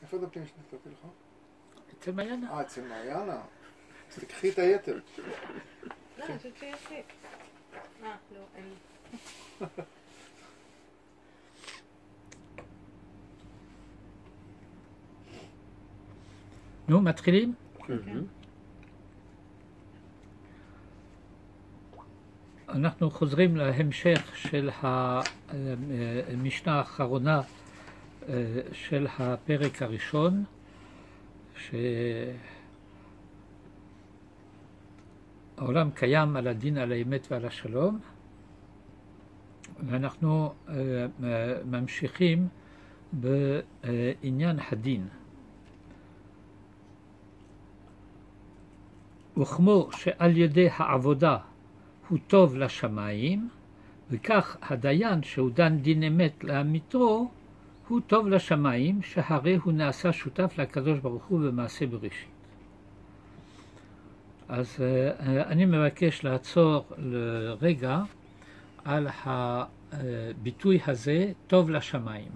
איפה הדפים שנתתי לך? אצל מעיינה. אצל מעיינה. אז תקחי את היתר. לא, אני חושבת שיש לי. לא, אין לי. נו, מתחילים? כן. אנחנו חוזרים להמשך של המשנה האחרונה של הפרק הראשון, שהעולם קיים על הדין, על האמת ועל השלום, ואנחנו ממשיכים בעניין הדין. וכמו שעל ידי העבודה הוא טוב לשמיים, וכך הדיין שהוא דן דין אמת לאמיתו, הוא טוב לשמיים, שהרי הוא נעשה שותף לקדוש ברוך הוא במעשה בראשית. אז אני מבקש לעצור לרגע על הביטוי הזה, טוב לשמיים.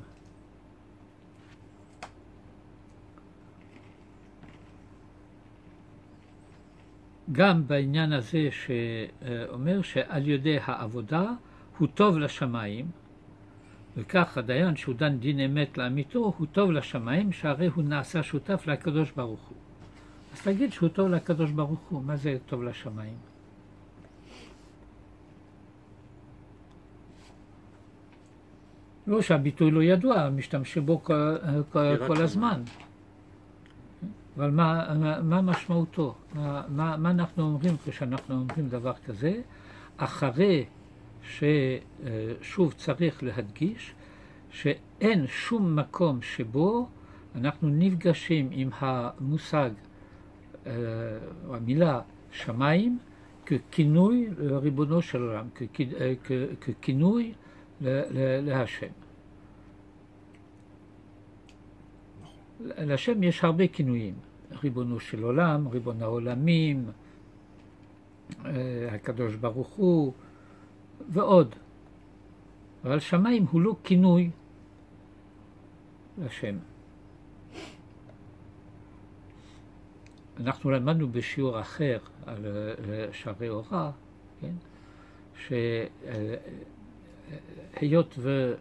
גם בעניין הזה שאומר שעל ידי העבודה הוא טוב לשמיים, וכך הדיין שהוא דן דין אמת לאמיתו הוא טוב לשמיים, שהרי הוא נעשה שותף לקדוש ברוך הוא. אז תגיד שהוא טוב לקדוש ברוך הוא, מה זה טוב לשמיים? לא שהביטוי לא ידוע, משתמשים בו כל הזמן. אבל מה משמעותו? מה אנחנו אומרים כשאנחנו אומרים דבר כזה? אחרי ששוב צריך להדגיש שאין שום מקום שבו אנחנו נפגשים עם המושג, המילה שמיים, ככינוי לריבונו של עולם, ככינוי להשם. להשם יש הרבה כינויים, ריבונו של עולם, ריבון העולמים, הקדוש ברוך הוא ועוד. אבל שמיים הוא לא כינוי להשם. אנחנו למדנו בשיעור אחר על שערי אורה, כן? שהיות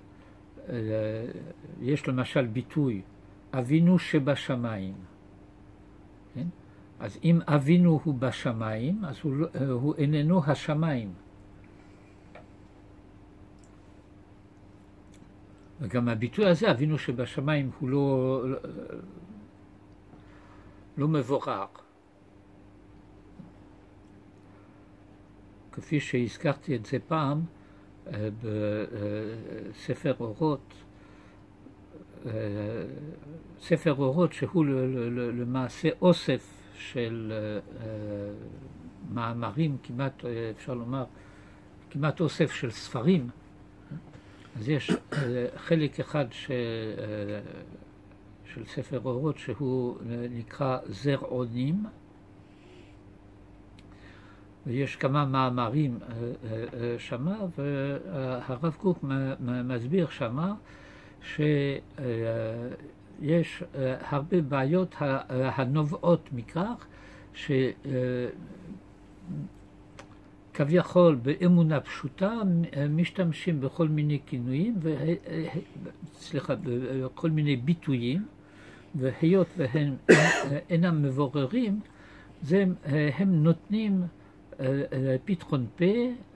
ויש למשל ביטוי אבינו שבשמיים, כן? אז אם אבינו הוא בשמיים, אז הוא איננו השמיים. וגם הביטוי הזה, אבינו שבשמיים, הוא לא מבורר. כפי שהזכרתי את זה פעם בספר אורות, ספר אורות שהוא למעשה אוסף של מאמרים, כמעט אפשר לומר, כמעט אוסף של ספרים. אז יש חלק אחד של ספר אורות שהוא נקרא זרעונים, ויש כמה מאמרים שמה, והרב קוק מסביר שמה שיש הרבה בעיות הנובעות מכך כביכול באמונה פשוטה משתמשים בכל מיני כינויים, בכל מיני ביטויים, והיות והם אינם מבוררים, הם נותנים פתחון פה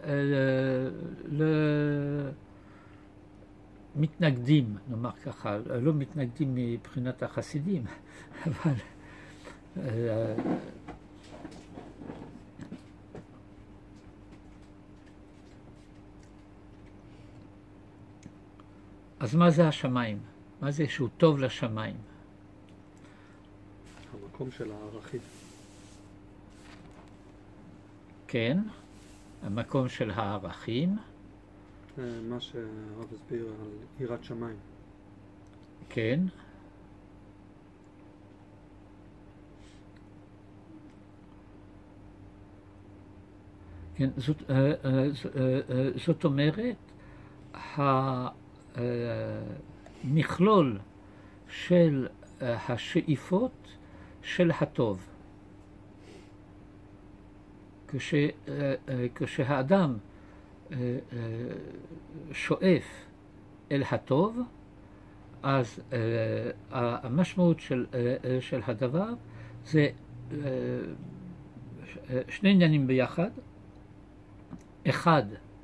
למתנגדים, נאמר ככה, לא מתנגדים מבחינת החסידים, אבל אז מה זה השמיים? מה זה שהוא טוב לשמיים? המקום של הערכים. כן, המקום של הערכים. מה שהרב הסביר על יראת שמיים. כן. כן, זאת אומרת, המכלול של השאיפות של הטוב. כשהאדם שואף אל הטוב, אז המשמעות של הדבר זה שני עניינים ביחד. אחד,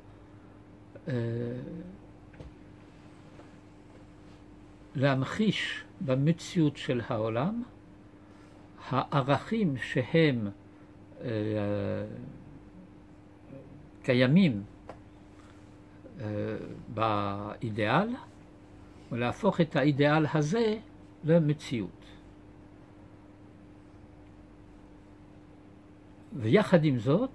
להמחיש במציאות של העולם הערכים שהם קיימים באידאל, ולהפוך את האידאל הזה למציאות. ויחד עם זאת,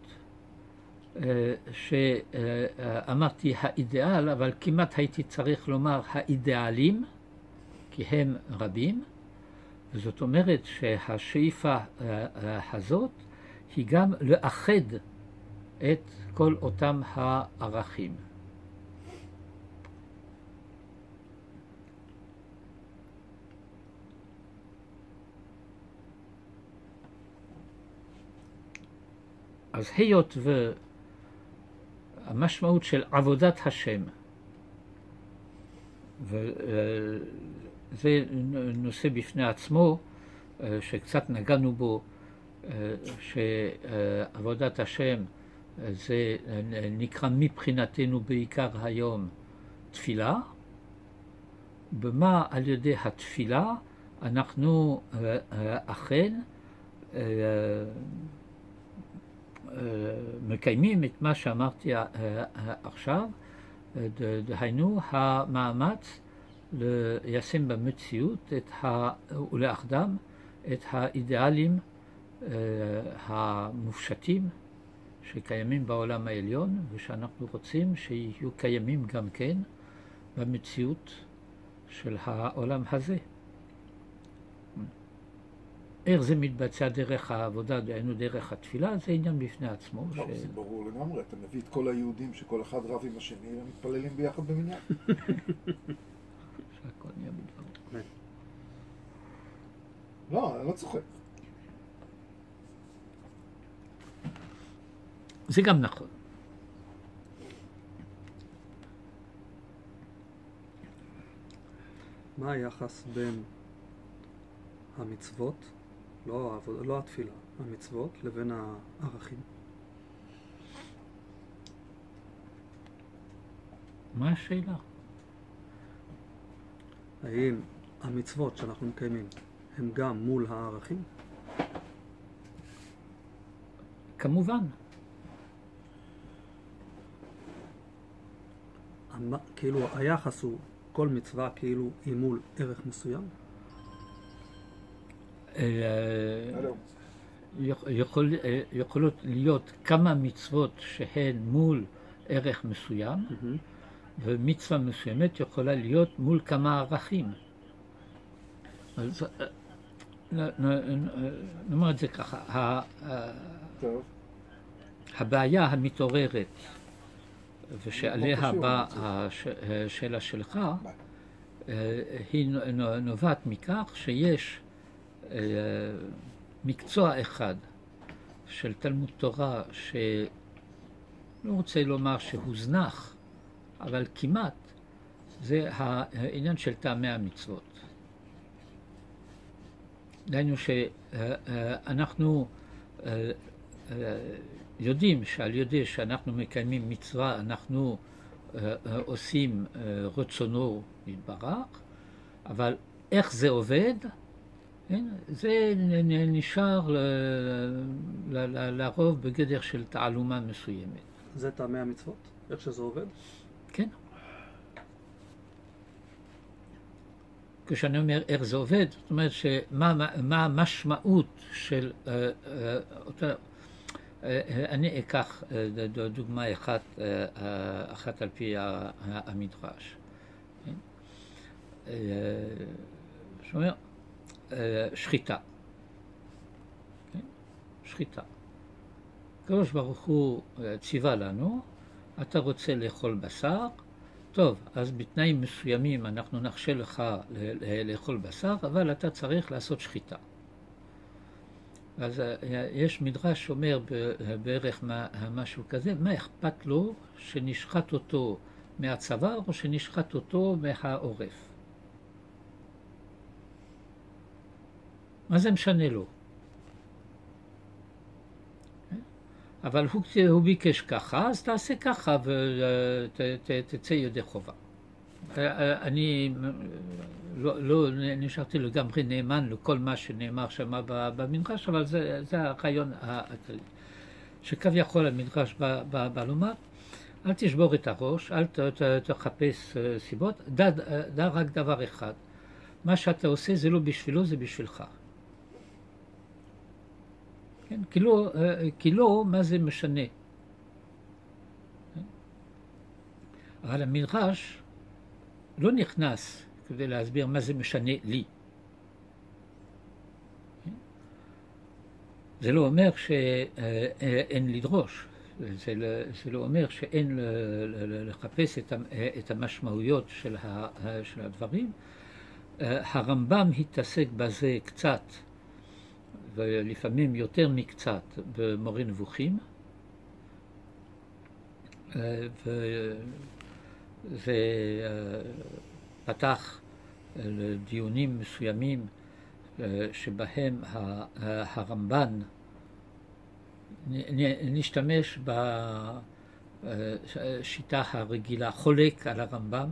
שאמרתי האידאל, אבל כמעט הייתי צריך לומר האידאלים, כי הם רבים, וזאת אומרת שהשאיפה הזאת היא גם לאחד את כל אותם הערכים. אז היות והמשמעות של עבודת השם, וזה נושא בפני עצמו, שקצת נגענו בו, שעבודת השם זה נקרא מבחינתנו בעיקר היום תפילה. במה על ידי התפילה אנחנו אכן מקיימים את מה שאמרתי עכשיו, דהיינו המאמץ ליישם במציאות ולאחדם את האידאלים המופשטים שקיימים בעולם העליון, ושאנחנו רוצים שיהיו קיימים גם כן במציאות של העולם הזה. איך זה מתבצע דרך העבודה, דהיינו דרך התפילה, זה עניין בפני עצמו. לא, זה ברור לגמרי, אתה מביא את כל היהודים שכל אחד רב עם השני, הם מתפללים ביחד במניין. שהכל נהיה בדבר. לא, אני לא צוחק. זה גם נכון. מה היחס בין המצוות, לא התפילה, המצוות, לבין הערכים? מה השאלה? האם המצוות שאנחנו מקיימים הם גם מול הערכים? כמובן. כאילו היחס הוא כל מצווה כאילו היא מול ערך מסוים? יכולות להיות כמה מצוות שהן מול ערך מסוים, ומצווה מסוימת יכולה להיות מול כמה ערכים. אז נאמר את זה ככה, הבעיה המתעוררת ושעליה באה השאלה שלך, היא נובעת מכך שיש מקצוע אחד של תלמוד תורה שלא רוצה לומר שהוזנח, אבל כמעט, זה העניין של טעמי המצוות. דהיינו שאנחנו יודעים שעל ידי שאנחנו מקיימים מצווה, אנחנו עושים רצונו יתברך, אבל איך זה עובד? זה נשאר לרוב בגדר של תעלומה מסוימת. זה טעמי המצוות? איך שזה עובד? כן. כשאני אומר איך זה עובד, זאת אומרת מה המשמעות של אותה... אני אקח דוגמה אחת על פי המדרש. שאומר, שחיטה. שחיטה. הקדוש ברוך הוא ציווה לנו, אתה רוצה לאכול בשר, טוב, אז בתנאים מסוימים אנחנו נרשה לך לאכול בשר, אבל אתה צריך לעשות שחיטה. אז יש מדרש שאומר בערך משהו כזה, מה אכפת לו שנשחט אותו מהצוואר או שנשחט אותו מהעורף? מה זה משנה לו? אבל הוא ביקש ככה, אז תעשה ככה ותצא ידי חובה. אני לא נשארתי לגמרי נאמן לכל מה שנאמר שם במדרש, אבל זה הרעיון הכללי. שכביכול המדרש בא לומר, אל תשבור את הראש, אל תחפש סיבות, דע רק דבר אחד. מה שאתה עושה זה לא בשבילו, זה בשבילך. כן? כי לא, מה זה משנה? אבל המדרש לא נכנס כדי להסביר מה זה משנה לי. זה לא אומר שאין לדרוש, זה לא אומר שאין לחפש את המשמעויות של הדברים. הרמב"ם התעסק בזה קצת, ולפעמים יותר מקצת, במורה נבוכים, וזה פתח לדיונים מסוימים שבהם הרמב"ן נשתמש בשיטה הרגילה, חולק על הרמב"ם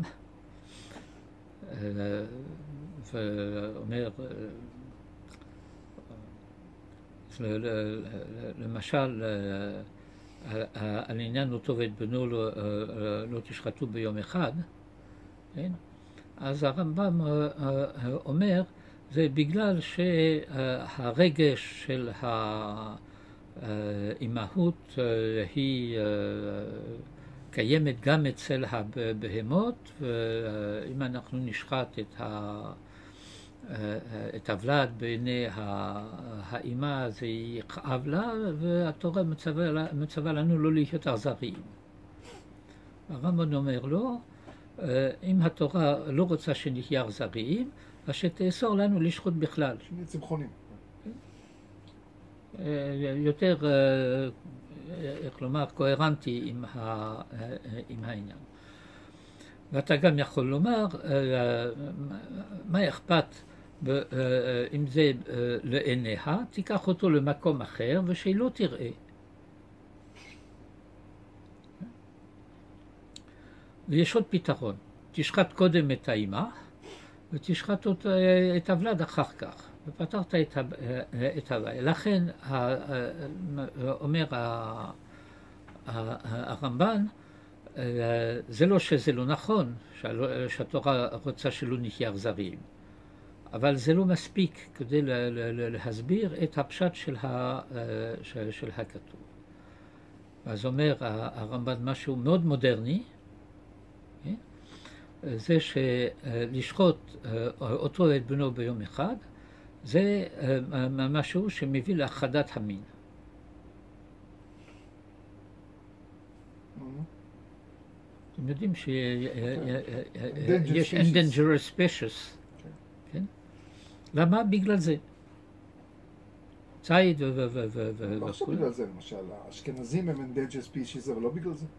ואומר, למשל על עניין אותו ואת בנו לא תשחטו ביום אחד, כן? אז הרמב"ם אומר, זה בגלל שהרגש של האימהות היא קיימת גם אצל הבהמות, ואם אנחנו נשחט את הוולד בעיני האימא זה יכאב לה, והתורה מצווה לנו לא להיות אכזריים. הרמב"ם אומר לו, אם התורה לא רוצה שנהיה אכזריים, אז שתאסור לנו לשחוט בכלל. שנהיה צמחונים. יותר, איך לומר, קוהרנטי עם העניין. ואתה גם יכול לומר, מה אכפת אם זה לעיניה, תיקח אותו למקום אחר ושהיא לא תראה. ויש עוד פתרון, תשחט קודם את האמא ותשחט את הוולד אחר כך, ופתרת את הבעיה. לכן אומר הרמב"ן, זה לא שזה לא נכון, שהתורה רוצה שלא נהיה אכזריים, אבל זה לא מספיק כדי להסביר את הפשט של הכתוב. אז אומר הרמב"ן משהו מאוד מודרני, זה שלשחוט אותו ואת בנו ביום אחד, זה משהו שמביא להכחדת המין. אתם יודעים שיש endangered species, כן? למה? בגלל זה. ציד לא עכשיו בגלל זה, למשל, האשכנזים הם endangered species, אבל לא בגלל זה.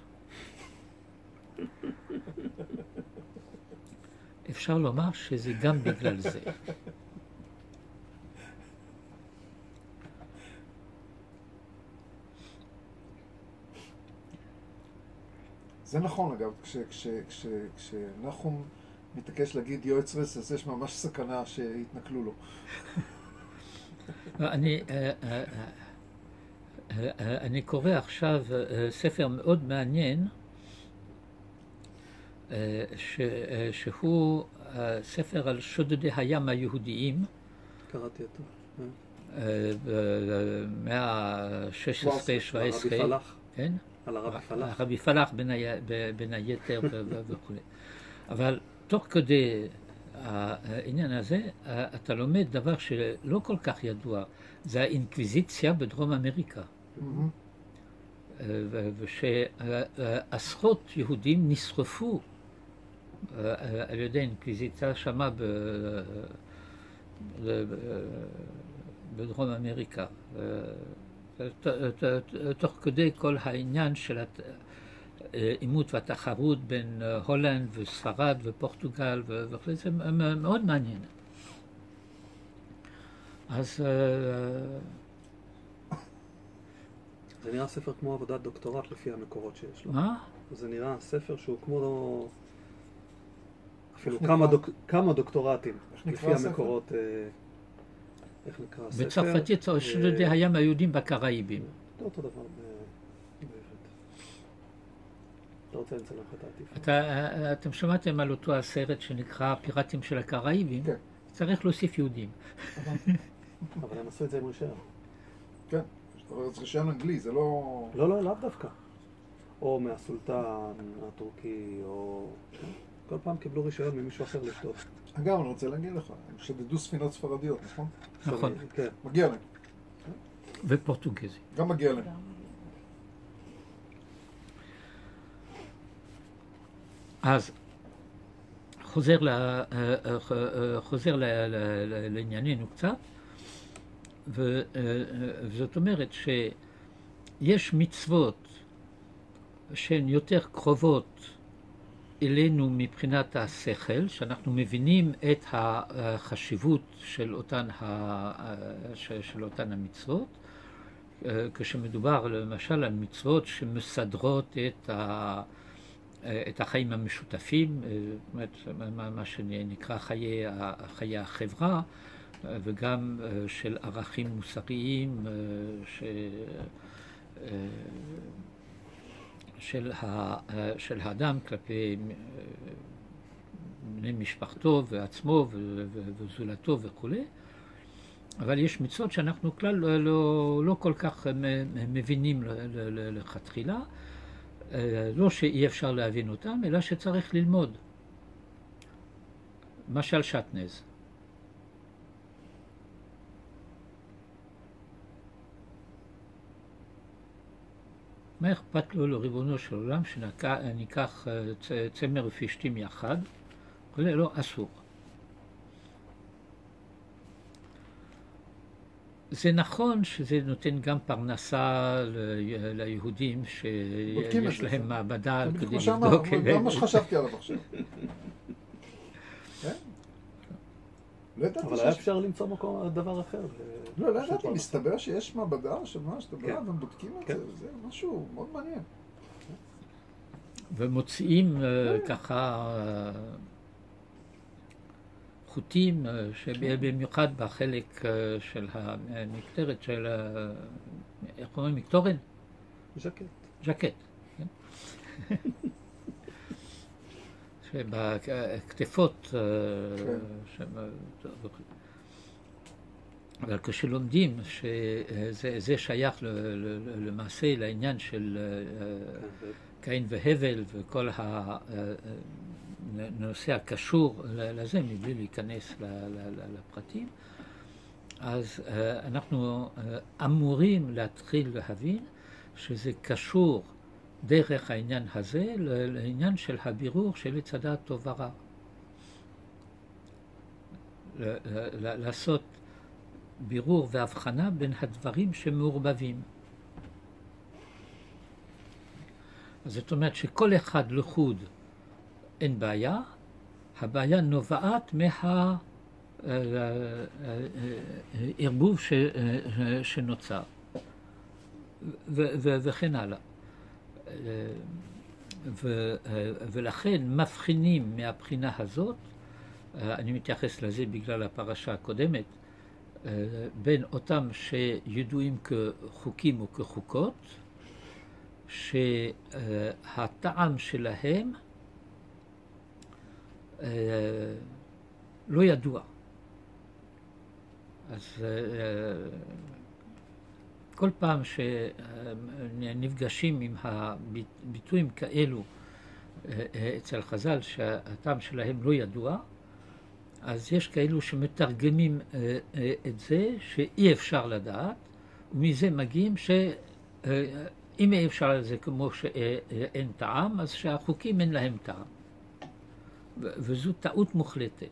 אפשר לומר שזה גם בגלל זה. זה נכון, אגב, כשנחום מתעקש להגיד יועצרס, אז יש ממש סכנה שיתנכלו לו. אני קורא עכשיו ספר מאוד מעניין, שהוא ספר על שודדי הים היהודיים. קראתי אותו. במאה ה-16-17. כן? על הרבי פלח. הרבי פלח בין היתר וכו'. אבל תוך כדי העניין הזה, אתה לומד דבר שלא כל כך ידוע, זה האינקוויזיציה בדרום אמריקה. ושעשרות יהודים נשרפו על ידי אינקוויזיציה שמה בדרום אמריקה, תוך כדי כל העניין של העימות והתחרות בין הולנד וספרד ופורטוגל וכו', זה מאוד מעניין. אז זה נראה ספר כמו עבודת דוקטורט לפי המקורות שיש לו. מה? זה נראה ספר שהוא כמו אפילו כמה דוקטורטים לפי המקורות. איך נקרא הספר? בצרפתית שודדי הים היהודים בקראיבים. זה אותו דבר בעברית. אתה רוצה למצוא לך את העטיפה? אתם שמעתם על אותו הסרט שנקרא פיראטים של הקראיבים? כן. צריך להוסיף יהודים. אבל הם עשו את זה עם רישיון. כן, זה רישיון אנגלי, זה לא... לא, לאו דווקא. או מהסולטן הטורקי, או... כל פעם קיבלו רישיון ממישהו אחר לשתות. אגב, אני רוצה להגיד לך, הם שדדו ספינות ספרדיות, נכון? נכון. כן. מגיע להם. ופורטוגזי. גם מגיע להם. אז חוזר לענייננו קצת, וזאת אומרת שיש מצוות שהן יותר קרובות אלינו מבחינת השכל, שאנחנו מבינים את החשיבות של אותן המצוות, כשמדובר למשל על מצוות שמסדרות את החיים המשותפים, מה שנקרא חיי החברה, וגם של ערכים מוסריים של האדם כלפי בני משפחתו ועצמו וזולתו וכו'. אבל יש מצוות שאנחנו כלל לא כל כך מבינים לכתחילה, לא שאי אפשר להבין אותם, אלא שצריך ללמוד. משל שטנז. מה אכפת לו לריבונו של עולם שניקח צמר ופשתים יחד? לא, אסור. זה נכון שזה נותן גם פרנסה ליהודים שיש להם מעבדה כדי לבדוק. זה גם מה שחשבתי עליו עכשיו. אבל היה אפשר למצוא מקום דבר אחר. לא ידעתי, מסתבר שיש מעבדה שמה שאתה בא, והם בודקים את זה, זה משהו מאוד מעניין. ומוציאים ככה חוטים, שבמיוחד בחלק של המקטרת של, איך אומרים, מקטורן? ז'קט. שבכתפות, אבל כשלומדים שזה שייך למעשה לעניין של קין והבל וכל הנושא הקשור לזה, מבלי להיכנס לפרטים, אז אנחנו אמורים להתחיל להבין שזה קשור דרך העניין הזה לעניין של הבירור של עץ הדעת טוב ורע. לעשות בירור והבחנה בין הדברים שמעורבבים. אז זאת אומרת שכל אחד לחוד אין בעיה, הבעיה נובעת מהערבוב שנוצר וכן הלאה. ולכן מבחינים מהבחינה הזאת, אני מתייחס לזה בגלל הפרשה הקודמת, בין אותם שידועים כחוקים או כחוקות, שהטעם שלהם לא ידוע. אז כל פעם שנפגשים עם הביטויים כאלו אצל חז"ל שהטעם שלהם לא ידוע, אז יש כאלו שמתרגמים את זה שאי אפשר לדעת, ומזה מגיעים שאי אם אי אפשר על זה כמו שאין טעם, אז שהחוקים אין להם טעם. וזו טעות מוחלטת.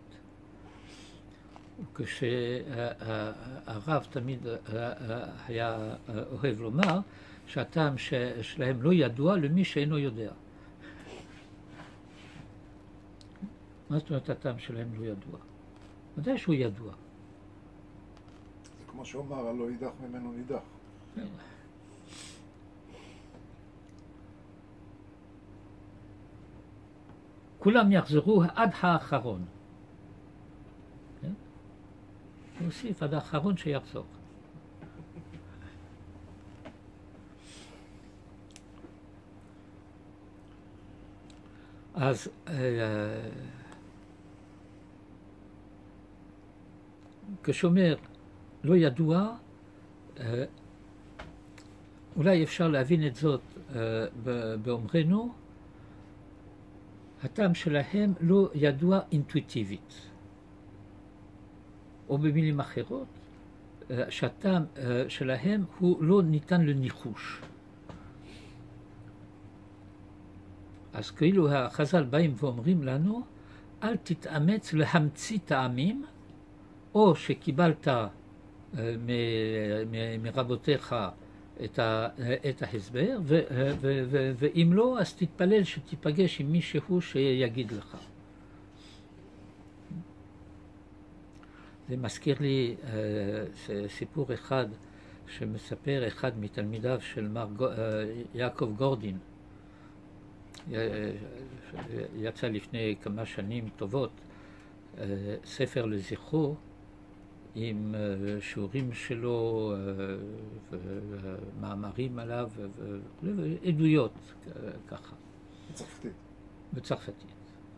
כשהרב תמיד היה אוהב לומר שהטעם שלהם לא ידוע למי שאינו יודע. מה זאת אומרת הטעם שלהם לא ידוע? ודאי שהוא ידוע. זה כמו שאומר, הלא יידח ממנו נידח. כולם יחזרו עד האחרון. נוסיף עד האחרון שיחזור. אז כשאומר לא ידוע, אולי אפשר להבין את זאת באומרנו, הטעם שלהם לא ידוע אינטואיטיבית. או במילים אחרות, שהטעם שלהם הוא לא ניתן לניחוש. אז כאילו החז"ל באים ואומרים לנו, אל תתאמץ להמציא טעמים, או שקיבלת מרבותיך את ההסבר, ואם לא, אז תתפלל שתיפגש עם מישהו שיגיד לך. זה מזכיר לי סיפור אחד שמספר אחד מתלמידיו של יעקב גורדין. יצא לפני כמה שנים טובות ספר לזכרו עם שיעורים שלו ומאמרים עליו ועדויות ככה. בצרפתית. בצרפתית.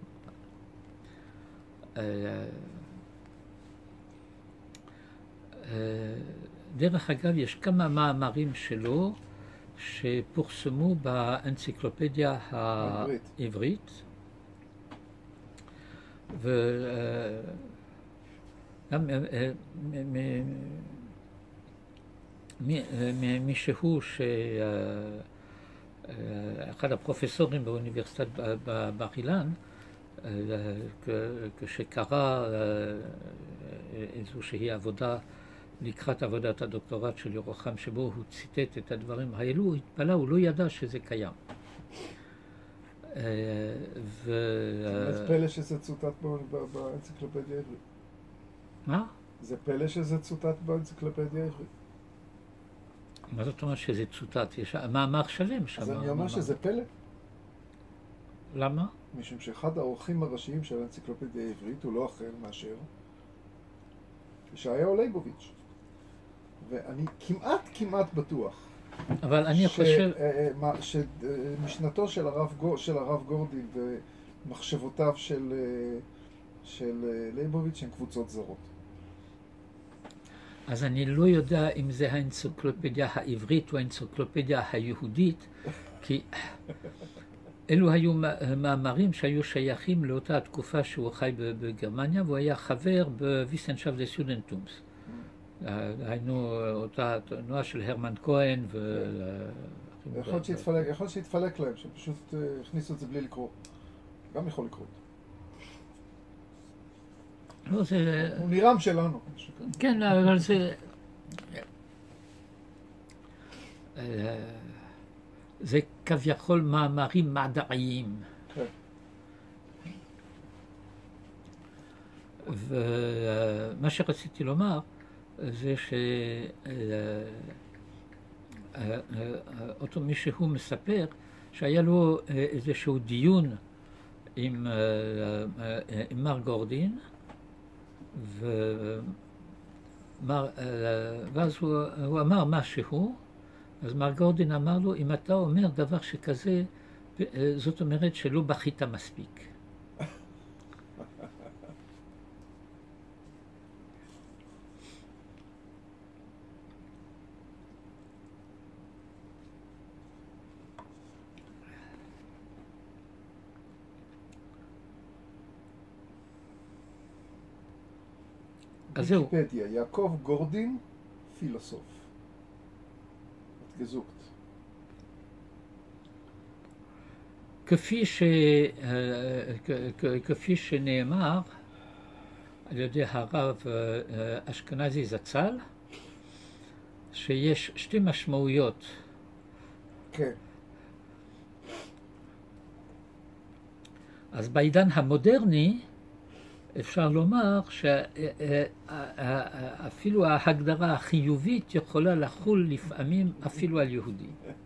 דרך אגב, יש כמה מאמרים שלו שפורסמו באנציקלופדיה העברית, וגם מישהו אחד הפרופסורים באוניברסיטת בר אילן, כשקרא איזושהי עבודה לקראת עבודת הדוקטורט של ירוחם, שבו הוא ציטט את הדברים האלו, הוא התפלא, הוא לא ידע שזה קיים. זה פלא שזה צוטט באנציקלופדיה העברית. מה? זה פלא שזה צוטט באנציקלופדיה העברית. מה זאת אומרת שזה צוטט? יש מאמר שלם שם. אז אני אומר שזה פלא. למה? משום שאחד האורחים הראשיים של האנציקלופדיה העברית הוא לא אחר מאשר ישעיהו ליבוביץ'. ואני כמעט בטוח אבל אני חושב שמשנתו של הרב גורדין ומחשבותיו של ליבוביץ' הן קבוצות זרות. אז אני לא יודע אם זה האנציקלופדיה העברית או האנציקלופדיה היהודית, כי אלו היו מאמרים שהיו שייכים לאותה התקופה שהוא חי בגרמניה, והוא היה חבר בוויסנשאפט דה סטודנטומס. היינו אותה תנועה של הרמן כהן יכול להיות שהתפלק להם, שפשוט הכניסו את זה בלי לקרוא. גם יכול לקרות. לא, זה... הוא נראה שלנו. כן, אבל זה כביכול מאמרים מדעיים. כן. ומה שרציתי לומר זה שאותו מישהו מספר שהיה לו איזשהו דיון עם מר גורדין, ואז הוא אמר משהו, אז מר גורדין אמר לו, אם אתה אומר דבר שכזה, זאת אומרת שלא בכית מספיק. ויקיפדיה, יעקב גורדין, פילוסוף. התגזוקת. כפי שנאמר על ידי הרב אשכנזי זצ"ל, שיש שתי משמעויות. כן. אז בעידן המודרני אפשר לומר שאפילו ההגדרה החיובית יכולה לחול לפעמים אפילו על יהודי.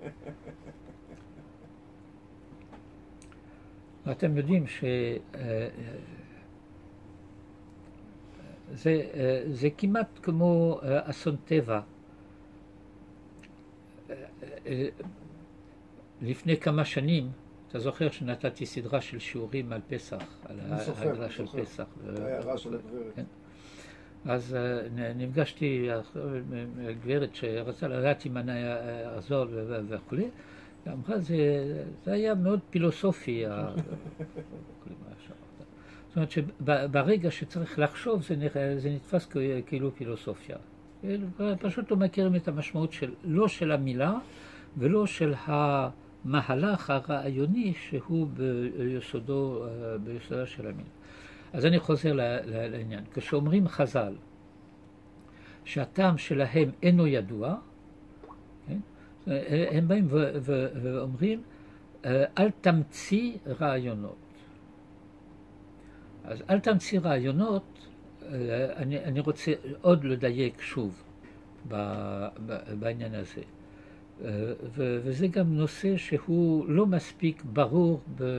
ואתם יודעים זה כמעט כמו אסון טבע. לפני כמה שנים, אתה זוכר שנתתי סדרה של שיעורים על פסח, על ההגדרה של פסח. ההערה של הגברת. אז נפגשתי עם גברת שרצה לדעת אם אני אעזור וכו'. אמרה, זה היה מאוד פילוסופי. זאת אומרת שברגע שצריך לחשוב זה נתפס כאילו פילוסופיה. פשוט לא מכירים את המשמעות לא של המילה ולא של המהלך הרעיוני שהוא ביסודה של המילה. אז אני חוזר לעניין. כשאומרים חז"ל שהטעם שלהם אינו ידוע, הם באים ואומרים אל תמציא רעיונות. אז אל תמציא רעיונות, אני רוצה עוד לדייק שוב בעניין הזה. וזה גם נושא שהוא לא מספיק ברור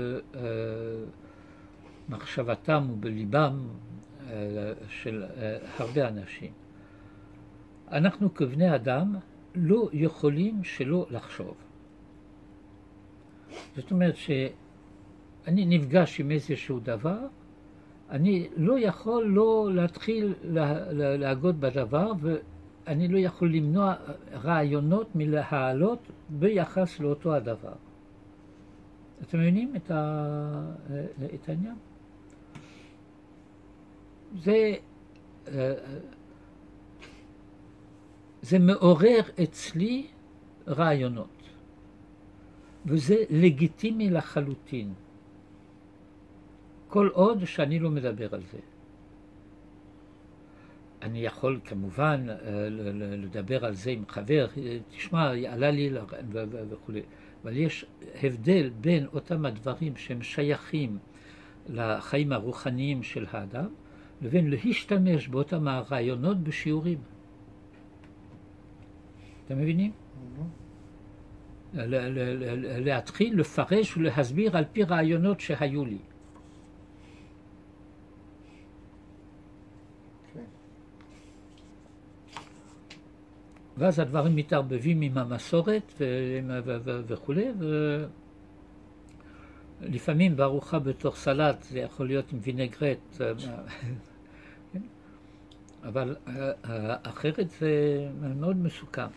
במחשבתם ובליבם של הרבה אנשים. אנחנו כבני אדם לא יכולים שלא לחשוב. זאת אומרת שאני נפגש עם איזשהו דבר, אני לא יכול לא להתחיל להגות בדבר, ואני לא יכול למנוע רעיונות מלהעלות ביחס לאותו הדבר. אתם מבינים את העניין? זה מעורר אצלי רעיונות, וזה לגיטימי לחלוטין. כל עוד שאני לא מדבר על זה. אני יכול כמובן לדבר על זה עם חבר, תשמע, עלה לי וכו'. אבל יש הבדל בין אותם הדברים שהם שייכים לחיים הרוחניים של האדם, לבין להשתמש באותם הרעיונות בשיעורים. אתם מבינים? להתחיל לפרש ולהסביר על פי רעיונות שהיו לי. ואז הדברים מתערבבים עם המסורת וכו'. לפעמים בארוחה בתוך סלט זה יכול להיות עם וינגרט, אבל אחרת זה מאוד מסוכן.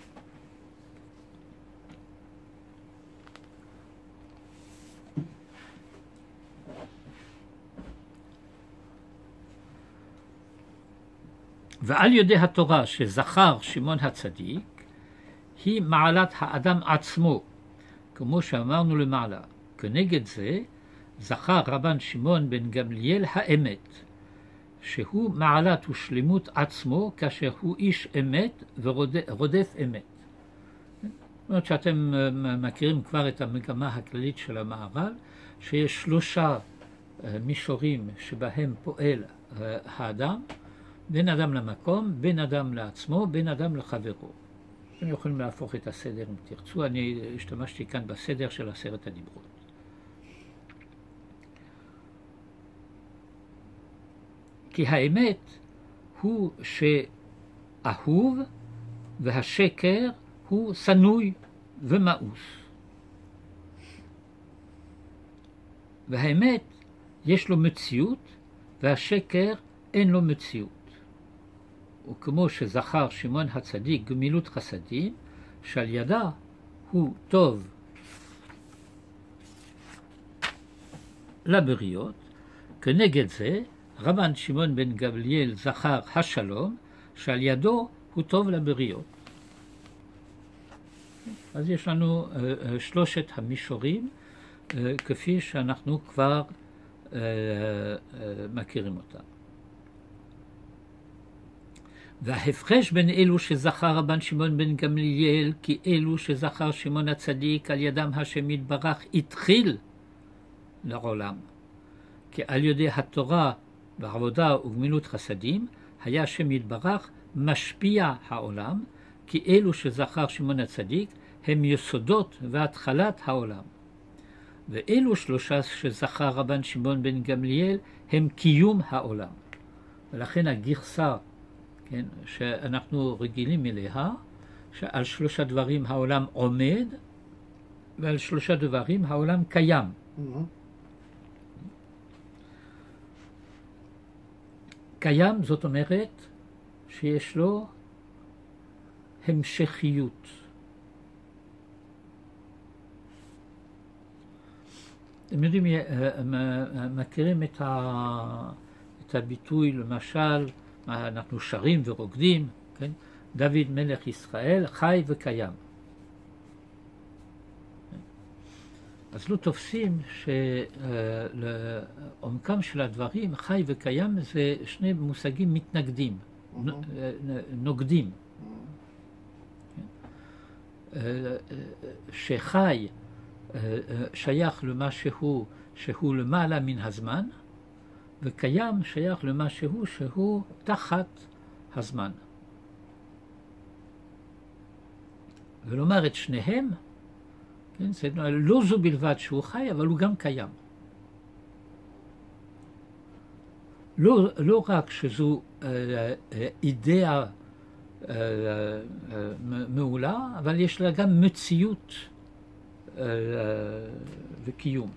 ועל ידי התורה שזכר שמעון הצדיק היא מעלת האדם עצמו, כמו שאמרנו למעלה. כנגד זה זכר רבן שמעון בן גמליאל האמת, שהוא מעלת ושלמות עצמו כאשר הוא איש אמת ורודף אמת. זאת אומרת שאתם מכירים כבר את המגמה הכללית של המהר"ל, שיש 3 מישורים שבהם פועל האדם, בין אדם למקום, בין אדם לעצמו, בין אדם לחברו. אתם יכולים להפוך את הסדר אם תרצו, אני השתמשתי כאן בסדר של 10 הדיברות. כי האמת הוא שאהוב והשקר הוא שנוי ומאוס. והאמת יש לו מציאות והשקר אין לו מציאות. וכמו שזכר שמעון הצדיק גמילות חסדים, שעל ידה הוא טוב לבריות, כנגד זה רבן שמעון בן גמליאל זכר השלום, שעל ידו הוא טוב לבריות. אז יש לנו 3 המישורים כפי שאנחנו כבר מכירים אותה. וההפרש בין אלו שזכר רבן שמעון בן גמליאל כי אלו שזכר שמעון הצדיק על ידם השם יתברך התחיל לעולם, כי על ידי התורה בעבודה וגמילות חסדים היה השם יתברך משפיע העולם, כי אלו שזכר שמעון הצדיק הם יסודות והתחלת העולם. ואלו שלושה שזכר רבן שמעון בן גמליאל הם קיום העולם. ולכן הגרסה, כן, שאנחנו רגילים אליה, שעל שלושה דברים העולם עומד, ועל שלושה דברים העולם קיים. קיים זאת אומרת שיש לו המשכיות. אתם יודעים, מכירים את הביטוי, למשל, אנחנו שרים ורוקדים, כן? דוד מלך ישראל חי וקיים. אז לא תופסים שלעומקם של הדברים, חי וקיים זה שני מושגים מתנגדים, נוגדים. שחי שייך למה שהוא למעלה מן הזמן, וקיים שייך למה שהוא תחת הזמן. ולומר את שניהם, כן, זה לא זו בלבד שהוא חי, אבל הוא גם קיים. לא רק שזו אידאה מעולה, אבל יש לה גם מציאות וקיום.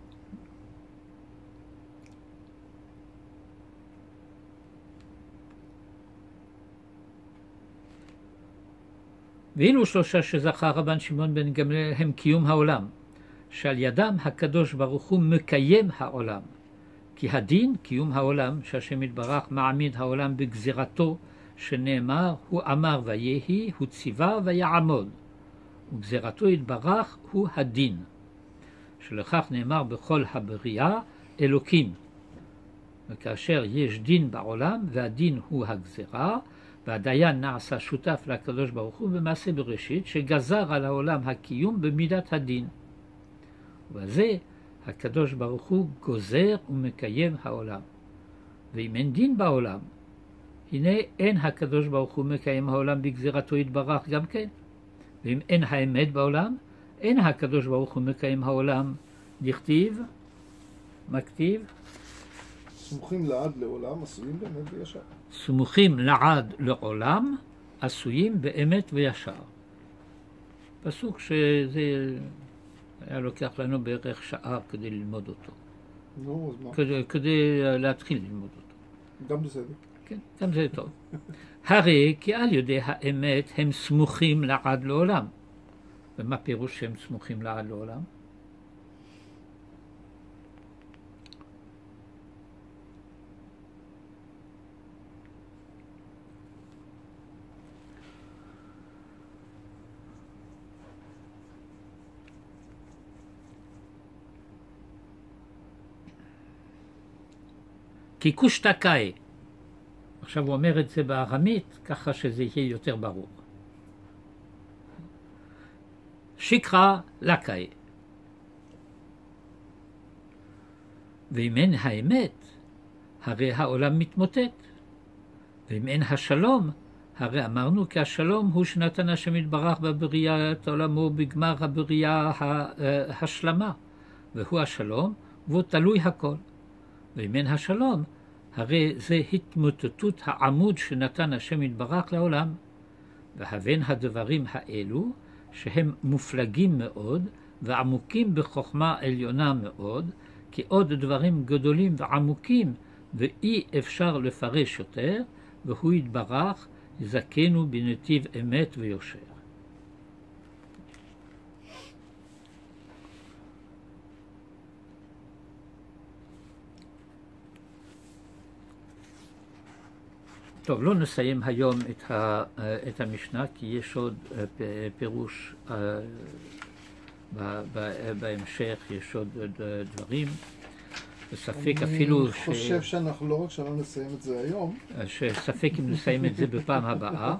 ואילו שלושה שזכר רבן שמעון בן גמליאל הם קיום העולם, שעל ידם הקדוש ברוך הוא מקיים העולם. כי הדין, קיום העולם, שהשם יתברך מעמיד העולם בגזירתו, שנאמר, הוא אמר ויהי, הוא ציווה ויעמוד. וגזירתו יתברך הוא הדין. שלכך נאמר בכל הבריאה אלוקים. וכאשר יש דין בעולם, והדין הוא הגזירה, והדיין נעשה שותף לקדוש ברוך הוא במעשה בראשית, שגזר על העולם הקיום במידת הדין. ובזה הקדוש ברוך הוא גוזר ומקיים העולם. ואם אין דין בעולם, הנה אין הקדוש ברוך הוא מקיים העולם בגזירתו יתברך גם כן. ואם אין האמת בעולם, אין הקדוש ברוך הוא מקיים העולם. דכתיב, מכתיב, סמוכים לעד לעולם, עשויים באמת וישר. סמוכים לעד לעולם, עשויים באמת וישר. פסוק שזה היה לוקח לנו בערך שעה כדי ללמוד אותו. נו, אז מה? כדי להתחיל ללמוד אותו. גם בסדר. כן, גם זה טוב. הרי כי על ידי האמת הם סמוכים לעד לעולם. ומה פירוש שהם סמוכים לעד לעולם? כי קושטקאי, עכשיו הוא אומר את זה בארמית, ככה שזה יהיה יותר ברור. שיקרא לקאי. ואם אין האמת, הרי העולם מתמוטט. ואם אין השלום, הרי אמרנו כי השלום הוא שנתן השם יתברך בבריאת עולמו בגמר הבריאה השלמה. והוא השלום, והוא תלוי הכל. ואם אין השלום, הרי זה התמוטטות העמוד שנתן השם יתברך לעולם. והבן הדברים האלו, שהם מופלגים מאוד ועמוקים בחוכמה עליונה מאוד, כי עוד דברים גדולים ועמוקים ואי אפשר לפרש יותר, והוא יתברך יזכנו בנתיב אמת ויושר. טוב, לא נסיים היום את המשנה, כי יש עוד פירוש בהמשך יש עוד דברים. בספק אפילו אני חושב שאנחנו לא רק שלא נסיים את זה היום. שספק אם נסיים את זה בפעם הבאה.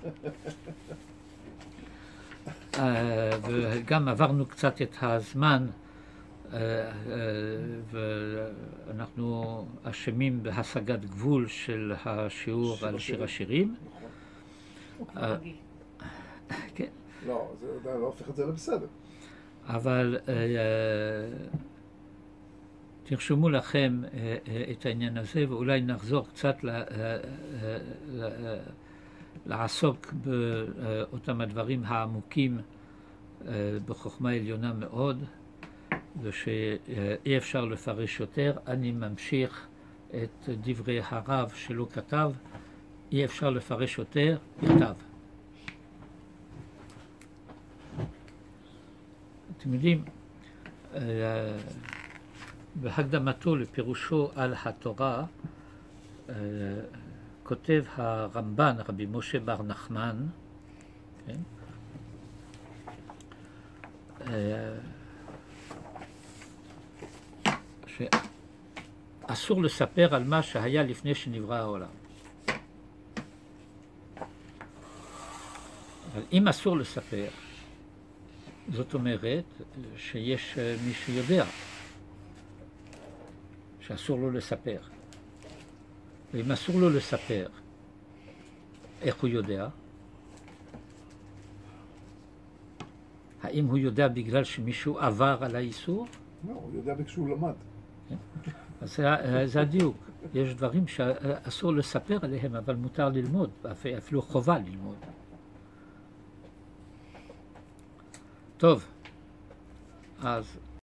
וגם עברנו קצת את הזמן, ואנחנו אשמים בהשגת גבול של השיעור על שיר השירים. כן. לא, זה לא הופך את זה לבסדר. אבל תרשמו לכם את העניין הזה, ואולי נחזור קצת לעסוק באותם הדברים העמוקים בחוכמה עליונה מאוד, ושאי אפשר לפרש יותר. אני ממשיך את דברי הרב שלו כתב, אי אפשר לפרש יותר, כתב. אתם יודעים, בהקדמתו לפירושו על התורה, כותב הרמב"ן, רבי משה בר נחמן, כן? שאסור לספר על מה שהיה לפני שנברא העולם. אבל אם אסור לספר, זאת אומרת שיש מי שיודע שאסור לו לספר. ואם אסור לו לספר, איך הוא יודע? האם הוא יודע בגלל שמישהו עבר על האיסור? לא, הוא יודע כשהוא למד. אז זה הדיוק. יש דברים שאסור לספר עליהם, אבל מותר ללמוד, אפילו חובה ללמוד. טוב, אז